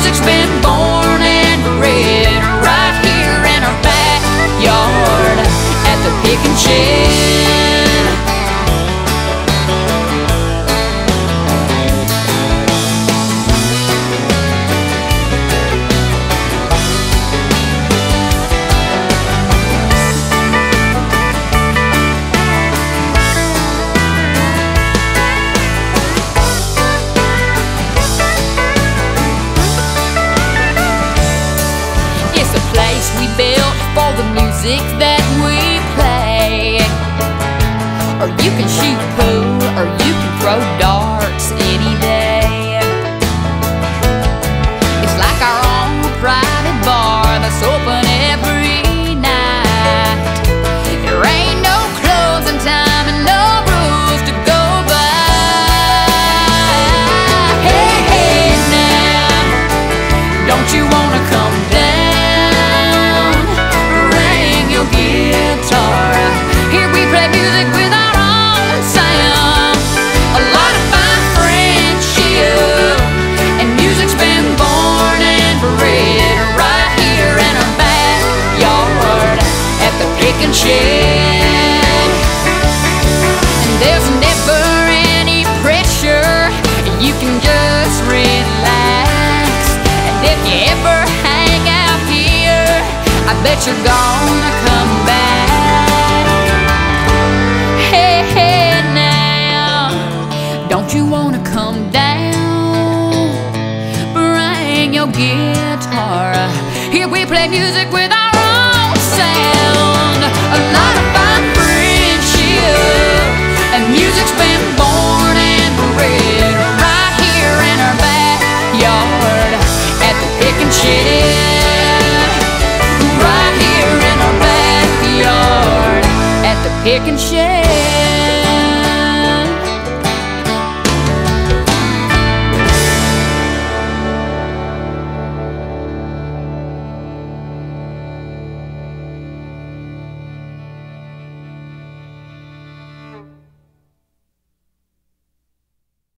music's been born and bred right here in our backyard at the Pickin Shed. We built for the music that we play. Or you can shoot pool, or you can throw darts any day. It's like our own private bar that's open every night. There ain't no closing time and no rules to go by. Hey, hey now, don't you wanna come down? Guitar. Here we play music with our own sound. A lot of fine friendship, and music's been born and bred right here in our backyard at the Pickin Shed. And there's never any pressure, you can just relax. And if you ever hang out here, I bet you're gonna come back. Hey, hey now, don't you wanna come down? Bring your guitar. Here we play music with our own sound. A lot of fine friendship, and music's been born and bred right here in our backyard at the Pickin Shed. Pickin Shed.